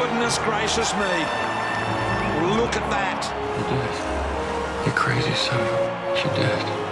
Goodness gracious me. Look at that. You're dead. You're crazy, son. You're dead.